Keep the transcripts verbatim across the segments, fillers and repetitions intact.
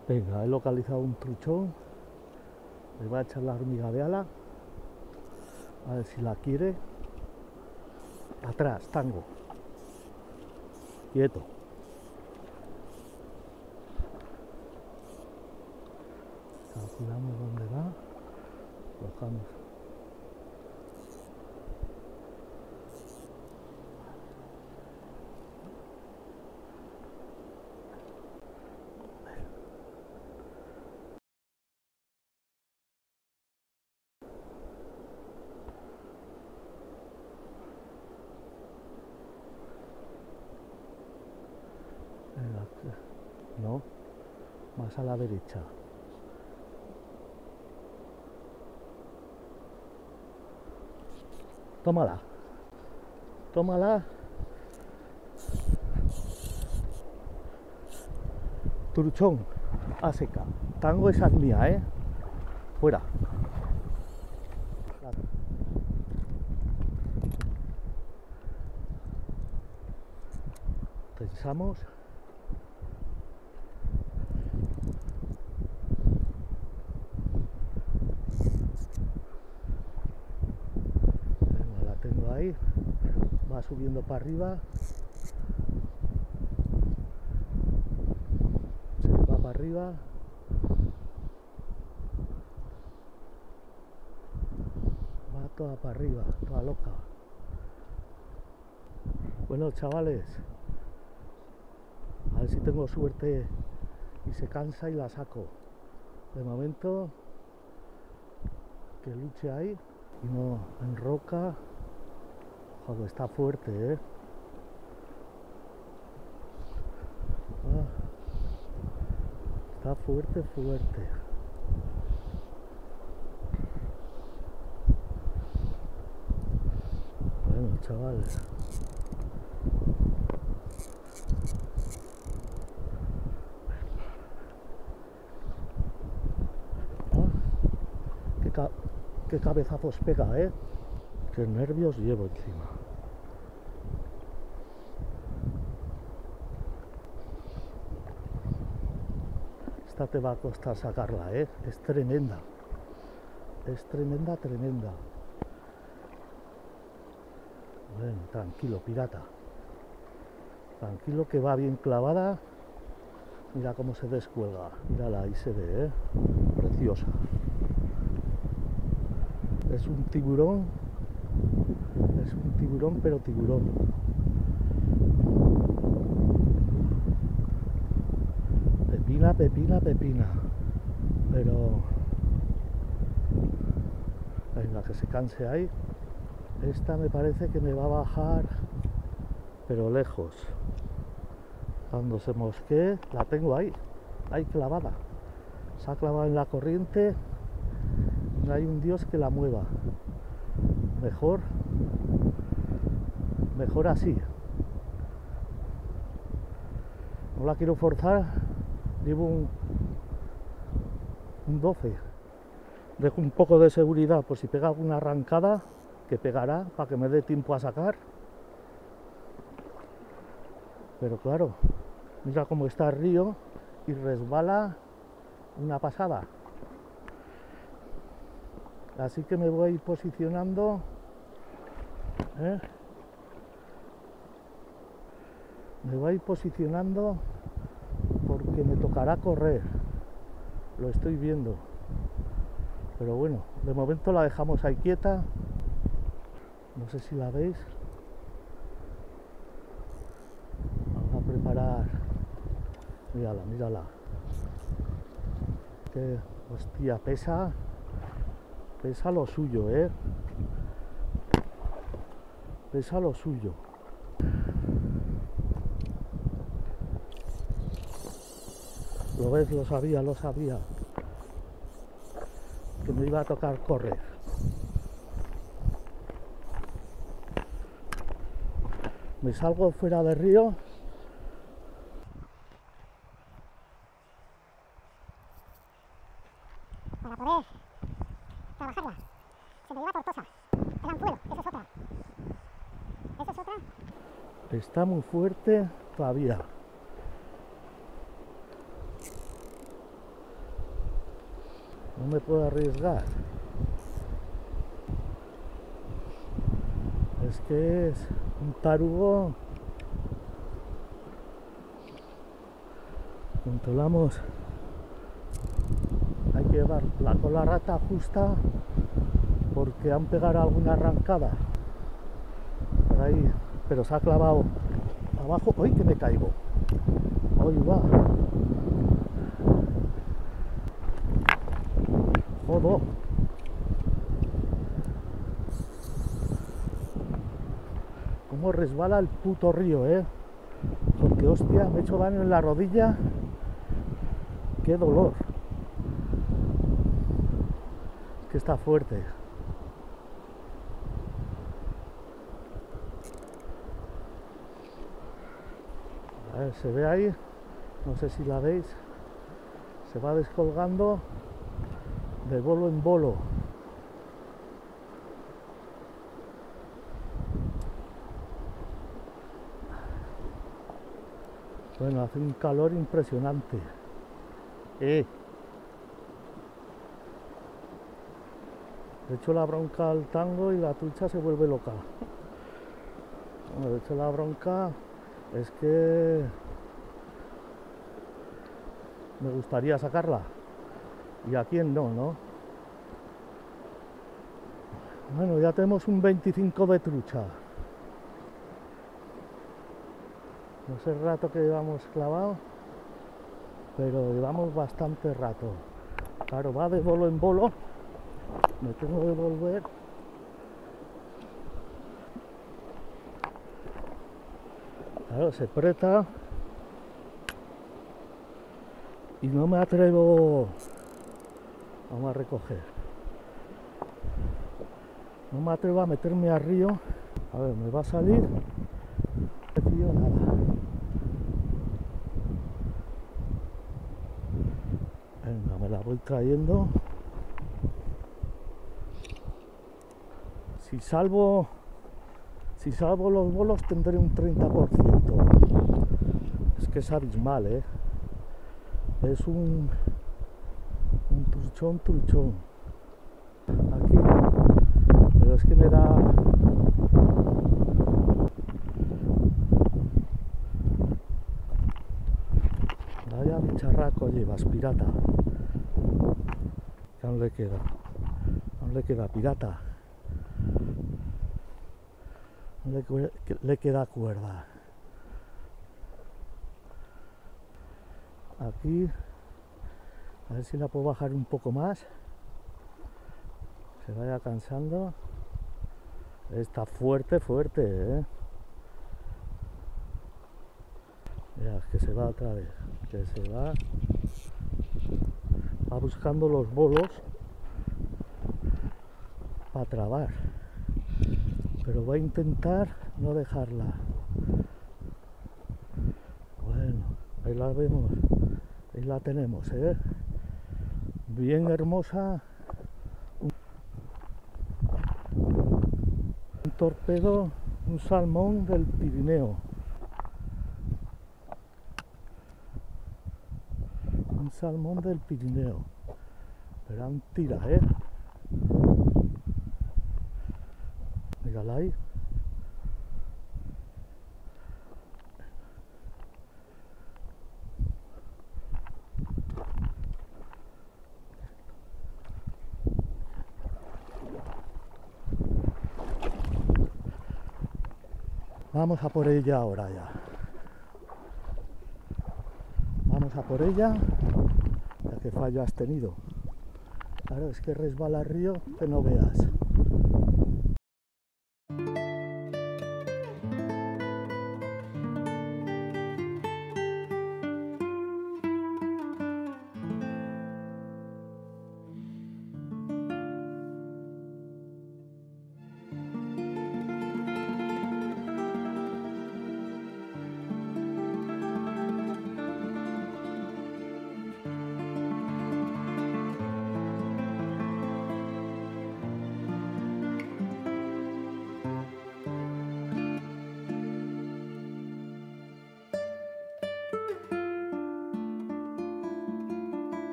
Venga, he localizado un truchón. Le voy a echar la hormiga de ala. A ver si la quiere. Atrás, tango. Quieto. Calculamos dónde va. Bajamos. No, más a la derecha. Tómala. Tómala. Truchón. A seca. Tango, esa es mía, ¿eh? Fuera. Pensamos. Venga, la tengo ahí. Va subiendo para arriba. Se va para arriba. Va toda para arriba, toda loca. Bueno, chavales, a ver si tengo suerte y se cansa y la saco. De momento, que luche ahí y no enroca. Joder, está fuerte, ¿eh? Ah, está fuerte, fuerte. Bueno, chavales. Ah, qué, ca qué cabezazos pega, ¿eh? Qué nervios llevo encima. Esta te va a costar sacarla, ¿eh? Es tremenda. Es tremenda, tremenda. Bueno, tranquilo, pirata. Tranquilo, que va bien clavada. Mira cómo se descuelga. Mírala, ahí se ve, ¿eh? Preciosa. Es un tiburón. Es un tiburón, pero tiburón. Pepina, pepina, pepina. Pero... venga, que se canse ahí. Esta me parece que me va a bajar, pero lejos. Cuando se mosquee, la tengo ahí, ahí clavada. Se ha clavado en la corriente. No hay un dios que la mueva. Mejor, mejor así. No la quiero forzar. Llevo un, un doce. Dejo un poco de seguridad por si pega alguna arrancada, que pegará para que me dé tiempo a sacar. Pero claro, mira cómo está el río y resbala una pasada. Así que me voy a ir posicionando, ¿eh? Me voy a ir posicionando porque me tocará correr. Lo estoy viendo. Pero bueno, de momento la dejamos ahí quieta. No sé si la veis. Vamos a preparar. Mírala, mírala. Que hostia, pesa. Pesa lo suyo, ¿eh? Pesa lo suyo. Lo ves, lo sabía, lo sabía. Que me iba a tocar correr. Me salgo fuera del río. Para poder trabajarla. Se me lleva tortosa. El anzuelo, esa es otra. Esa es otra. Está muy fuerte todavía. me puedo arriesgar. Es que es un tarugo. Controlamos. Hay que llevar la cola rata justa porque han pegado alguna arrancada por ahí, pero se ha clavado abajo. ¡Uy, que me caigo! ¡Uy, va! ¡Jodo! Cómo resbala el puto río, eh. Porque hostia, me he hecho daño en la rodilla. ¡Qué dolor! Que está fuerte. A ver, se ve ahí, no sé si la veis, se va descolgando de bolo en bolo. Bueno, hace un calor impresionante. Eh. Le echo la bronca al tango y la trucha se vuelve loca. Bueno, le echo la bronca, es que me gustaría sacarla. ¿Y a quién no, no? Bueno, ya tenemos un veinticinco de trucha. No sé el rato que llevamos clavado, pero llevamos bastante rato. Claro, va de bolo en bolo. Me tengo que volver. Claro, se aprieta. Y no me atrevo. Vamos a recoger. No me atrevo a meterme al río. A ver, me va a salir. No nada. Venga, me la voy trayendo. Si salvo, si salvo los bolos tendré un treinta por ciento. Es que es abismal, ¿eh? Es un, un truchón, truchón. Aquí, pero es que me da... Vaya bicharraco llevas, pirata. ¿Qué aún le queda? ¿Aún le queda, pirata? Le, le queda cuerda. Aquí, a ver si la puedo bajar un poco más. Se vaya cansando. Está fuerte, fuerte, ¿eh? Mira, que se va otra vez. Que se va. Va buscando los bolos para trabar. Pero voy a intentar no dejarla. Bueno, ahí la vemos, ahí la tenemos, ¿eh? Bien hermosa. Un torpedo, un salmón del Pirineo. Un salmón del Pirineo. Verán, tira, ¿eh? Mírala ahí. Vamos a por ella ahora ya. Vamos a por ella. Ya que fallo has tenido. Claro, es que resbala el río que no veas.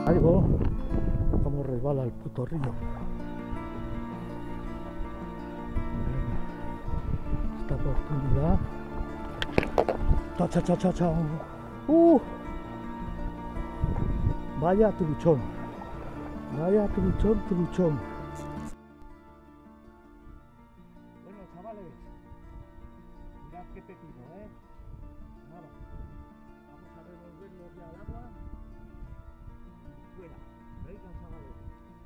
Ahí va, como resbala el puto río. Esta oportunidad. Cha, cha, cha, cha, cha. Uh. Vaya truchón. Vaya truchón, truchón. Bueno, chavales, mirad qué pepino, ¿eh? Nada. Vamos a revolverlo ya al agua. Fuera. Venga, chavales.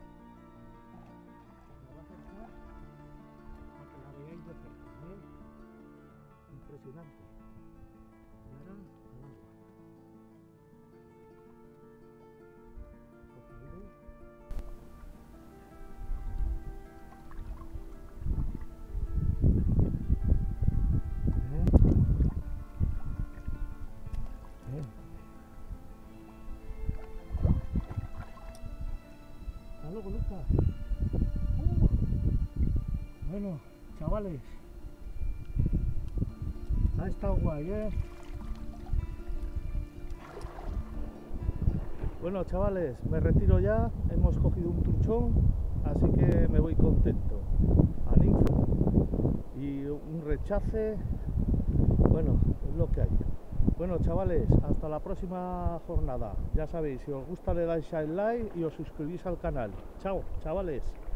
La voy a acercar para que la veáis de cerca, ¿eh? Impresionante. Y ahora al agua. Cogeré. Hasta luego, Lucas. Uh. Bueno, chavales, ha estado guay, ¿eh? Bueno, chavales, me retiro ya. Hemos cogido un truchón, así que me voy contento. A ninfo y un rechace. Bueno, es lo que hay. Bueno, chavales, hasta la próxima jornada. Ya sabéis, si os gusta le dais al like y os suscribís al canal. Chao, chavales.